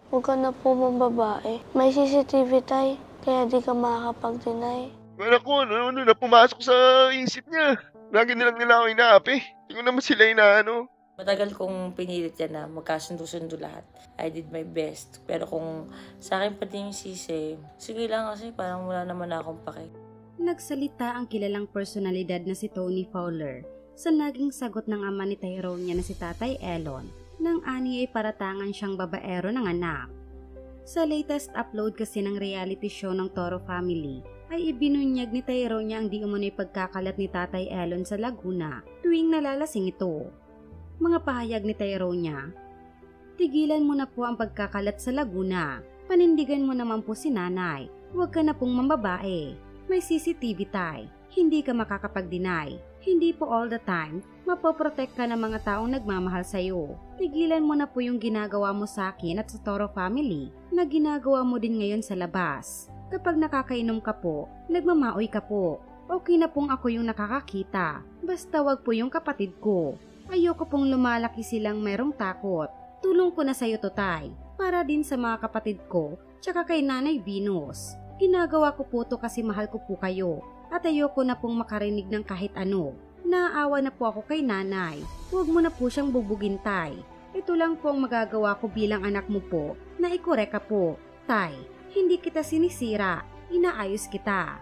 Huwag ka na po mambabae. May CCTV tay, kaya di ka makakapag-deny. Wala ko, ano na pumasok sa isip niya. Lagi nilang nila ako inaapi. Hindi ko naman sila inaano. Matagal kong pinilit yan na magkasundo-sundo lahat. I did my best. Pero kung sa akin pati yung sisi, sige lang kasi parang wala naman akong pake. Nagsalita ang kilalang personalidad na si Tony Fowler sa naging sagot ng ama ni Tyrone niya na si Tatay Elon nang ani ay paratangan siyang babaero ng anak. Sa latest upload kasi ng reality show ng Toro Family ay ibinunyag ni Tyrone niya ang di umano'y pagkakalat ni Tatay Elon sa Laguna tuwing nalalasing ito. Mga pahayag ni Tyrone niya, "Tigilan mo na po ang pagkakalat sa Laguna. Panindigan mo naman po si nanay. Huwag ka na pong mambabae. May CCTV tay. Hindi ka makakapag-deny. Hindi po all the time, mapoprotect ka ng mga taong nagmamahal sa'yo. Tigilan mo na po yung ginagawa mo sa akin at sa Toro Family na ginagawa mo din ngayon sa labas. Kapag nakakainom ka po, nagmamaoy ka po. Okay na pong ako yung nakakakita. Basta wag po yung kapatid ko. Ayoko pong lumalaki silang merong takot. Tulong ko na sa'yo to tay, para din sa mga kapatid ko, tsaka kay Nanay Venus. Ginagawa ko po to kasi mahal ko po kayo at ayoko na pong makarinig ng kahit ano. Naaawa na po ako kay nanay. Huwag mo na po siyang bubugin tay. Ito lang po ang magagawa ko bilang anak mo po na ikorek ka po. Tay, hindi kita sinisira, inaayos kita."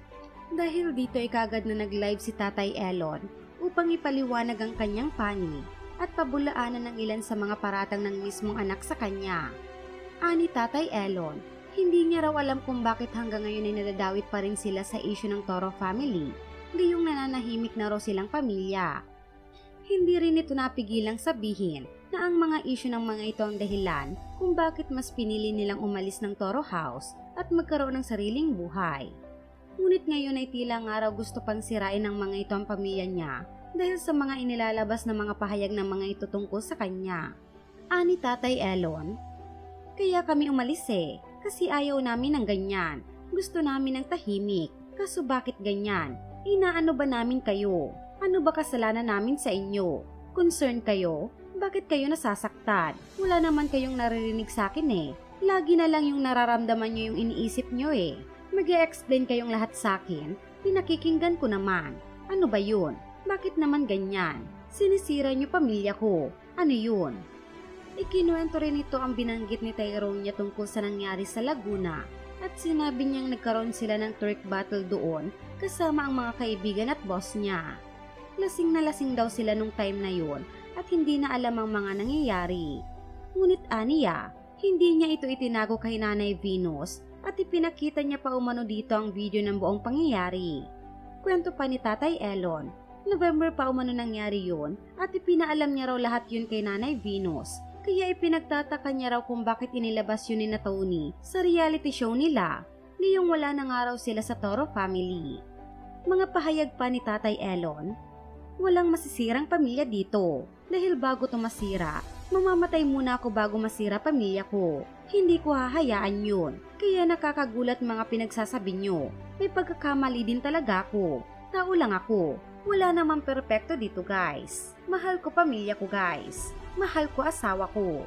Dahil dito ay kagad na nag-live si Tatay Elon upang ipaliwanag ang kanyang panig at pabulaanan ng ilan sa mga paratang ng mismong anak sa kanya. Ani Tatay Elon, hindi niya raw alam kung bakit hanggang ngayon ay nadadawit pa rin sila sa issue ng Toro Family, gayong nananahimik na raw silang pamilya. Hindi rin ito napigilang sabihin na ang mga issue ng mga ito ang dahilan kung bakit mas pinili nilang umalis ng Toro House at magkaroon ng sariling buhay. Ngunit ngayon ay tila nga raw gusto pang sirain ng mga ito ang pamilya niya dahil sa mga inilalabas na mga pahayag ng mga ito tungkol sa kanya. Ani Tatay Elon, "Kaya kami umalis kasi ayaw namin ng ganyan. Gusto namin ng tahimik. Kaso bakit ganyan? Inaano ba namin kayo? Ano ba kasalanan namin sa inyo? Concerned kayo? Bakit kayo nasasaktan? Wala naman kayong naririnig sa akin Lagi na lang yung nararamdaman nyo yung iniisip nyo Mag-e-explain kayong lahat sa akin, pinakikinggan ko naman. Ano ba yun? Bakit naman ganyan? Sinisira nyo pamilya ko. Ano yun?" Ikinuwento rin ito ang binanggit ni Tyrone niya tungkol sa nangyari sa Laguna at sinabi niyang nagkaroon sila ng turk battle doon kasama ang mga kaibigan at boss niya. Lasing na lasing daw sila nung time na yun at hindi na alam ang mga nangyayari. Ngunit aniya, hindi niya ito itinago kay Nanay Venus at ipinakita niya pa umano dito ang video ng buong pangyayari. Kwento pa ni Tatay Elon, November pa umano nangyari yun at ipinaalam niya raw lahat yun kay Nanay Venus. Kaya ipinagtataka niya raw kung bakit inilabas yun ni na Tony sa reality show nila, ngayong wala na nga raw sila sa Toro Family. Mga pahayag pa ni Tatay Elon, "Walang masisirang pamilya dito. Dahil bago to masira, mamamatay muna ako bago masira pamilya ko. Hindi ko hahayaan yun. Kaya nakakagulat mga pinagsasabi nyo. May pagkakamali din talaga ako. Tao lang ako. Wala namang perpekto dito guys. Mahal ko pamilya ko guys. Mahal ko asawa ko."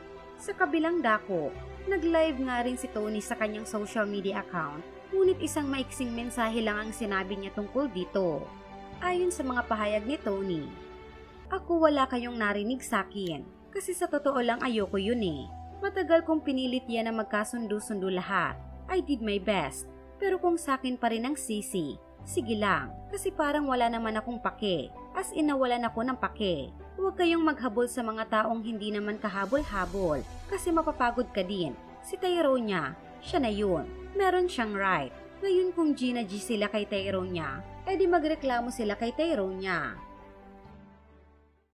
Sa kabilang dako, nag-live nga rin si Tony sa kanyang social media account, ngunit isang maiksing mensahe lang ang sinabi niya tungkol dito. Ayon sa mga pahayag ni Tony, "Ako wala kayong narinig sa akin, kasi sa totoo lang ayoko yun Matagal kong pinilit yan na magkasundo-sundo lahat. I did my best, pero kung sa akin pa rin ang sisi, sige lang, kasi parang wala naman akong pake, as in nawalan ako ng pake. Huwag kayong maghabol sa mga taong hindi naman kahabol-habol, kasi mapapagod ka din. Si Tyrone niya, siya na yun, meron siyang right. Ngayon kung Gina G sila kay Tyrone niya, edi magreklamo sila kay Tyrone niya.